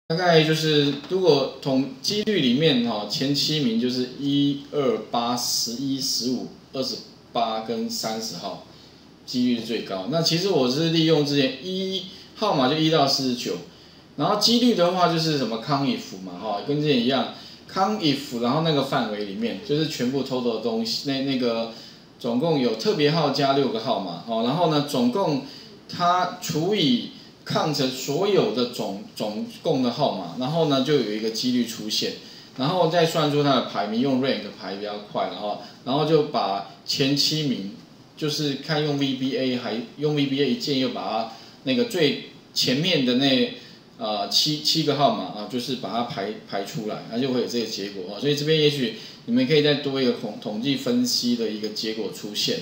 大概就是如果统几率里面前7名就是1、2、8、11、15、28跟30号，几率是最高。那其实我是利用之前号码就1到49，然后几率的话就是什么康 if 嘛跟之前一样康 if， 然后那个范围里面就是全部 total 的东西，那个总共有特别号加6个号码然后呢总共它除以count 所有的总共的号码，然后呢就有一个几率出现，然后再算出它的排名，用 rank 排比较快，然后就把前7名，就是看用 VBA 还用 VBA 一键又把它那个最前面的那7个号码就是把它排出来，那就会有这个结果所以这边也许你们可以再多一个统计分析的一个结果出现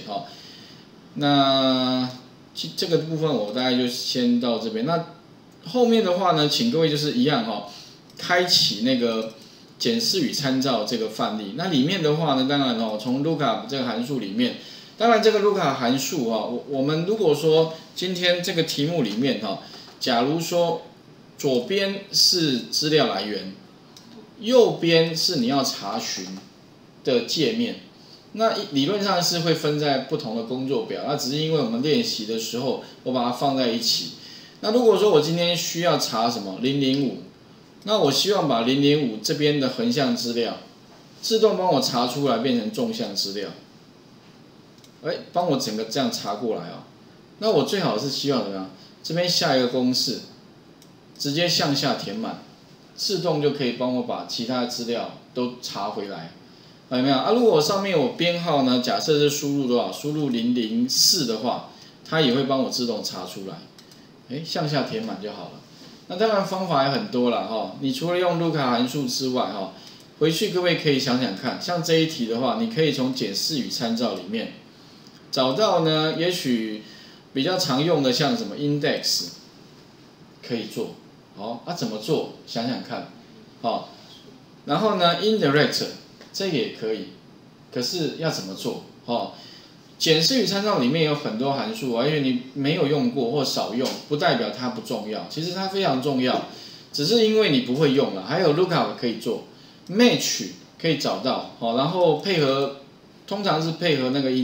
那这个部分我大概就先到这边。那后面的话呢，请各位就是一样开启那个检视与参照这个范例。那里面的话呢，当然从 lookup 这个函数里面，当然这个 lookup 函数我们如果说今天这个题目里面假如说左边是资料来源，右边是你要查询的界面。那理论上是会分在不同的工作表，那只是因为我们练习的时候，我把它放在一起。那如果说我今天需要查什么005，那我希望把005这边的横向资料自动帮我查出来变成纵向资料，帮我整个这样查过来那我最好是希望怎么样？这边下一个公式，直接向下填满，自动就可以帮我把其他的资料都查回来。有没有如果上面有编号呢？假设是输入多少？输入004的话，它也会帮我自动查出来。向下填满就好了。那当然方法也很多了你除了用 lookup 函数之外回去各位可以想想看，像这一题的话，你可以从检视与参照里面找到呢，也许比较常用的像什么 index 可以做。怎么做？想想看。然后呢 indirect。这个也可以，可是要怎么做？检视与参照里面有很多函数因为你没有用过或少用，不代表它不重要，其实它非常重要，只是因为你不会用了。还有 lookup 可以做 ，match 可以找到然后配合，通常是配合那个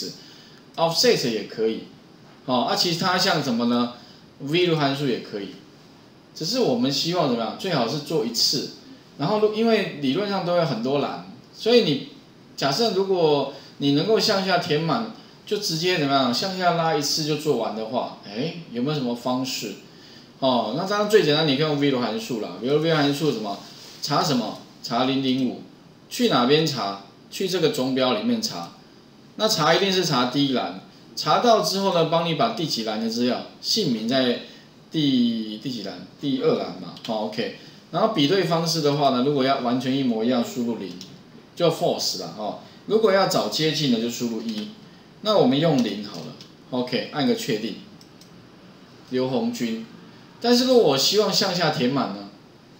index，offset 也可以其他像什么呢 ？value 函数也可以，只是我们希望怎么样？最好是做一次，然后因为理论上都有很多栏。所以你假设如果你能够向下填满，就直接怎么样向下拉一次就做完的话，有没有什么方式？那当然最简单，你可以用 value 函数啦。比如 value 函数什么查什么查005，去哪边查？去这个总表里面查。那查一定是查第一栏，查到之后呢，帮你把第几栏的资料，姓名在第几栏？第2栏嘛。OK。然后比对方式的话呢，如果要完全一模一样，输入0。就 false 啦如果要找接近的就输入1，那我们用0好了 ，OK， 按个确定。刘红军，但是如果我希望向下填满呢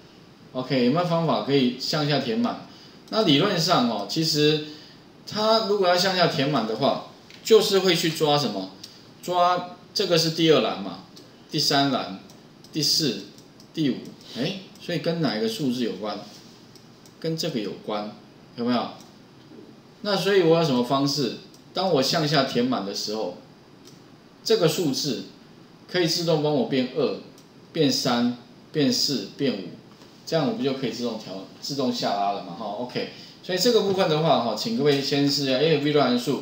？OK， 有没有方法可以向下填满？那理论上其实它如果要向下填满的话，就是会去抓什么？抓这个是第2栏嘛，第3栏、第4、第5，所以跟哪一个数字有关？跟这个有关。有没有？那所以我有什么方式？当我向下填满的时候，这个数字可以自动帮我变2、变3、变4、变5，这样我不就可以自动下拉了嘛？OK， 所以这个部分的话请各位先试一下，value 函数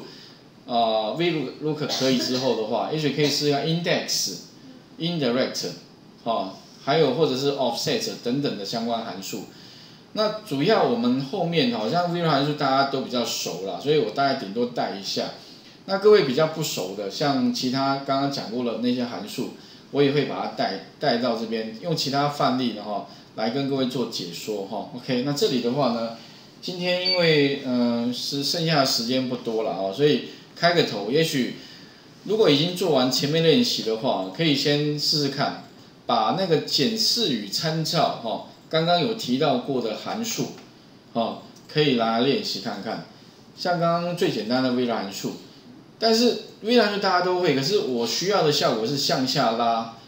VLOOK 可以之后的话，也许可以试一下 index、indirect 还有或者是 offset 等等的相关函数。那主要我们后面像 value 函数大家都比较熟啦，所以我大概顶多带一下。那各位比较不熟的，像其他刚刚讲过的那些函数，我也会把它带到这边，用其他范例来跟各位做解说OK， 那这里的话呢，今天因为是剩下的时间不多了所以开个头，也许如果已经做完前面练习的话，可以先试试看，把那个检视与参照刚刚有提到过的函数，可以来练习看看。像刚刚最简单的 value 函数，但是 value 函数大家都会，可是我需要的效果是向下拉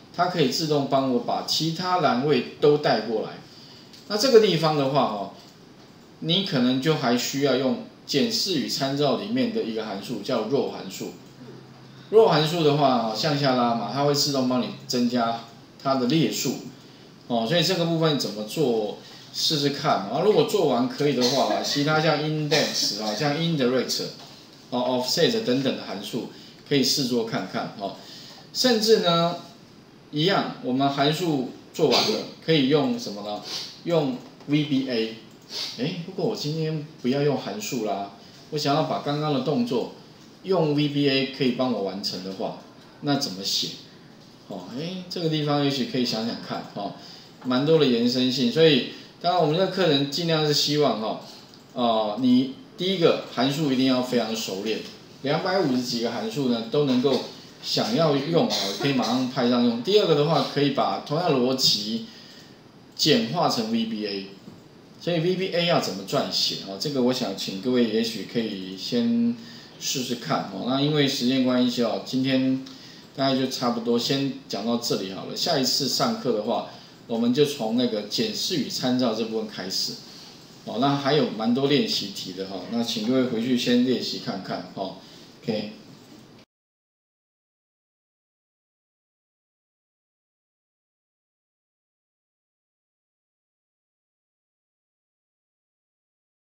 它可以自动帮我把其他栏位都带过来。那这个地方的话你可能就还需要用检视与参照里面的一个函数叫 row 函数。row 函数的话向下拉嘛，它会自动帮你增加它的列数。所以这个部分怎么做试试看。如果做完可以的话，其他像 index 像 indirect offset 等等的函数可以试做看看。甚至呢，一样，我们函数做完了，可以用什么呢？用 VBA。如果我今天不要用函数啦，我想要把刚刚的动作用 VBA 可以帮我完成的话，那怎么写？这个地方也许可以想想看，蛮多的延伸性。所以，当然我们这个课程尽量是希望你第一个函数一定要非常熟练，250几个函数呢都能够想要用可以马上派上用。第二个的话，可以把同样的逻辑简化成 VBA。所以 VBA 要怎么撰写这个我想请各位也许可以先试试看那因为时间关系今天大概就差不多先讲到这里好了。下一次上课的话，我们就从那个检视与参照这部分开始那还有蛮多练习题的那请各位回去先练习看看